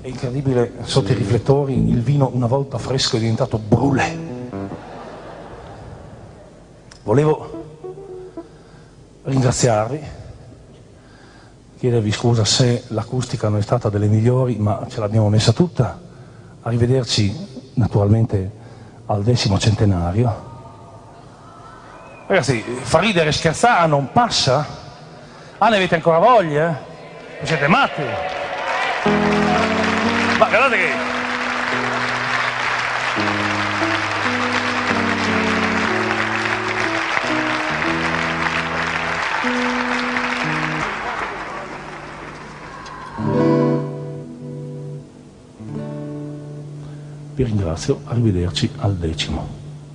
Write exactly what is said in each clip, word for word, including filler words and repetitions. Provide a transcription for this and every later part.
È incredibile, sotto i riflettori il vino una volta fresco è diventato brûlé. Volevo ringraziarvi, chiedervi scusa se l'acustica non è stata delle migliori, ma ce l'abbiamo messa tutta. Arrivederci naturalmente al decimo centenario. Ragazzi, fa ridere, scherzare non passa? Ah, ne avete ancora voglia? Siete matti? Ma guardate che... Vi ringrazio, arrivederci al decimo.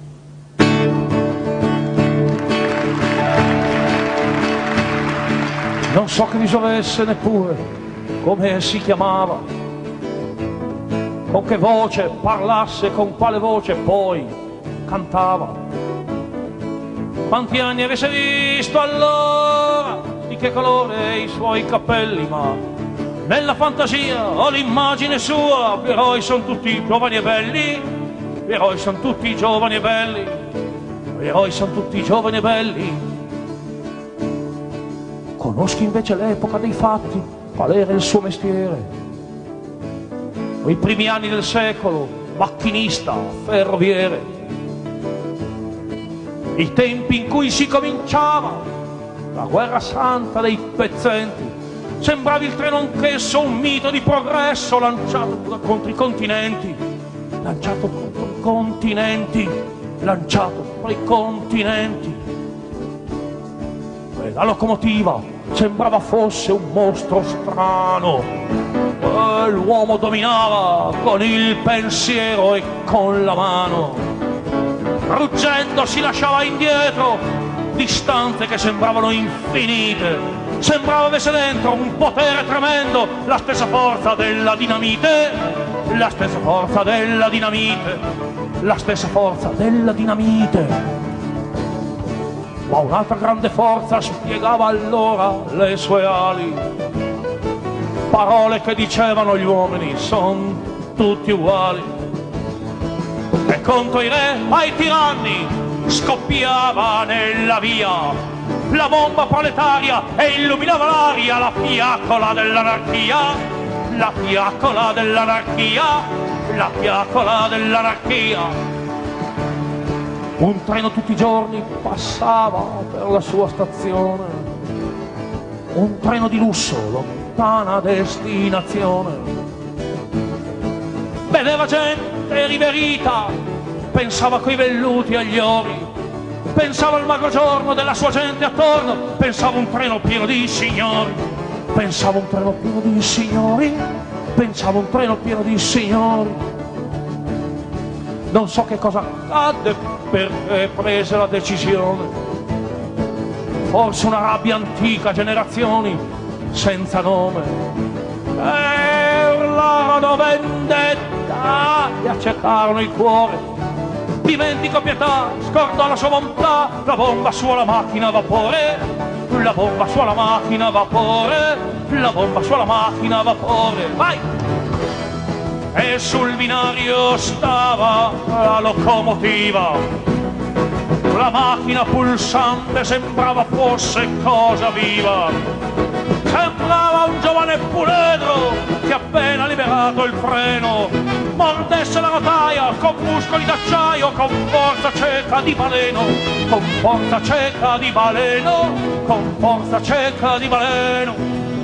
Non so che viso avesse neppure, come si chiamava, con che voce parlasse, con quale voce poi cantava. Quanti anni avesse visto allora, di che colore i suoi capelli, ma nella fantasia ho l'immagine sua. Gli eroi sono tutti giovani e belli, gli eroi sono tutti giovani e belli, gli eroi sono tutti giovani e belli. Conosco invece l'epoca dei fatti, qual era il suo mestiere. I primi anni del secolo, macchinista, ferroviere. I tempi in cui si cominciava la guerra santa dei pezzenti. Sembrava il treno anch'esso un mito di progresso lanciato contro i continenti, lanciato contro i continenti, lanciato tra i continenti. E la locomotiva sembrava fosse un mostro strano, e l'uomo dominava con il pensiero e con la mano. Ruggendo si lasciava indietro distanze che sembravano infinite. Sembrava avesse dentro un potere tremendo, la stessa forza della dinamite, la stessa forza della dinamite, la stessa forza della dinamite. Ma un'altra grande forza spiegava allora le sue ali. Parole che dicevano gli uomini son tutti uguali. E contro i re, ai tiranni, scoppiava nella via la bomba proletaria e illuminava l'aria, la fiaccola dell'anarchia, la fiaccola dell'anarchia, la fiaccola dell'anarchia. Un treno tutti i giorni passava per la sua stazione, un treno di lusso, lontana destinazione. Vedeva gente riverita, pensava coi velluti agli ori, pensava al magro giorno della sua gente attorno, pensava un treno pieno di signori, pensava un treno pieno di signori, pensava un treno pieno di signori. Non so che cosa accadde perché prese la decisione, forse una rabbia antica, generazioni senza nome, e urlarono vendetta, gli accecarono il cuore. Dimentico pietà, scordò la sua bontà, la bomba sulla macchina a vapore, la bomba sulla macchina a vapore, la bomba sulla macchina a vapore, vai! E sul binario stava la locomotiva, la macchina pulsante sembrava fosse cosa viva, sembrava un giovane puledro che appena liberato il freno mordesse la rotaia con muscoli d'acciaio, con forza cieca di baleno, con forza cieca di baleno, con forza cieca di baleno.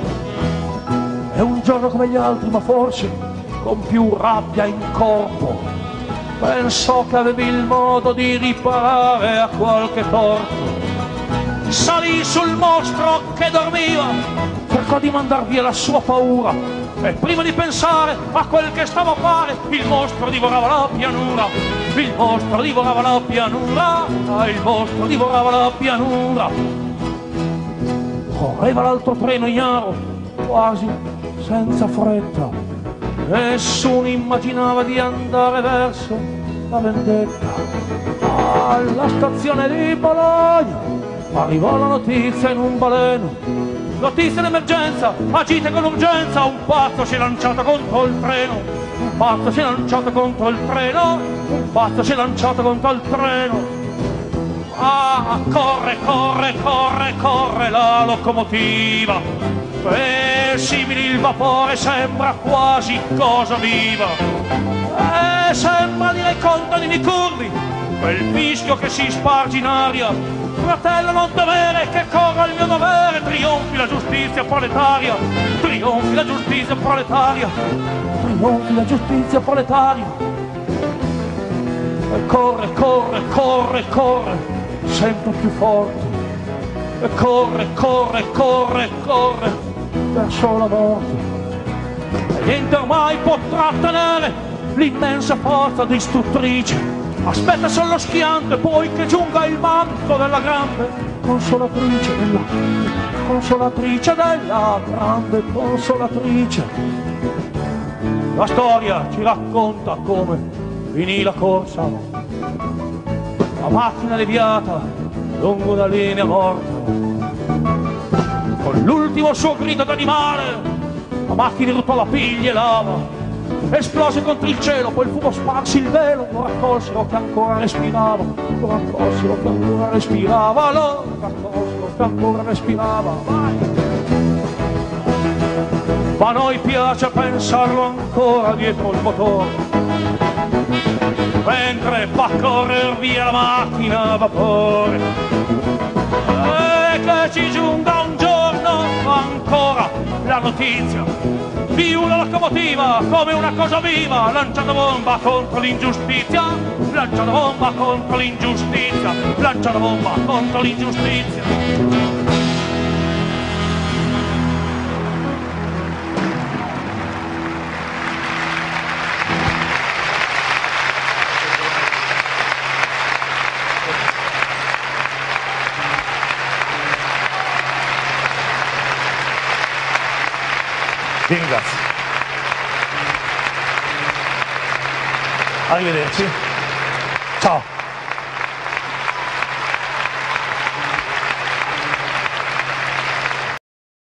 È un giorno come gli altri, ma forse con più rabbia in corpo, pensò che avevi il modo di riparare a qualche torto. Salì sul mostro che dormiva, cercò di mandar via la sua paura, e prima di pensare a quel che stava a fare, il mostro divorava la pianura, il mostro divorava la pianura, il mostro divorava la pianura. Correva l'altro treno ignaro, quasi senza fretta, nessuno immaginava di andare verso la vendetta. Alla stazione di Bologna arrivò la notizia in un baleno Notizia d'emergenza, agite con urgenza, un pazzo si è lanciato contro il treno, un pazzo si è lanciato contro il treno, un pazzo si è lanciato contro il treno. Ah, corre, corre, corre, corre la locomotiva, e simile il vapore sembra quasi cosa viva, e sembra dire ai contadini curvi, quel fischio che si sparge in aria. Fratello, non temere, che corra il mio dovere, trionfi la giustizia proletaria, trionfi la giustizia proletaria, trionfi la giustizia proletaria. E corre, corre, corre, corre, sempre più forte, e corre, corre, corre, corre, verso la morte. E niente ormai può trattenere l'immensa forza distruttrice. Aspetta solo schiante, poi che giunga il manto della grande consolatrice, della consolatrice, della grande consolatrice. La storia ci racconta come finì la corsa, la macchina deviata lungo una linea morta. Con l'ultimo suo grido d'animale, la macchina ruotò la piglia e lava, esplose contro il cielo, poi il fumo sparse il velo, lo raccolsero che ancora respirava, lo raccolsero che ancora respirava, lo raccolsero che ancora respirava. Vai! Ma a noi piace pensarlo ancora dietro il motore, mentre fa correre via la macchina a vapore, e che ci giunga un giorno ancora la notizia di una locomotiva come una cosa viva, lanciando bomba contro l'ingiustizia, lanciando bomba contro l'ingiustizia, lanciando bomba contro l'ingiustizia. Vi ringrazio. Arrivederci. Ciao.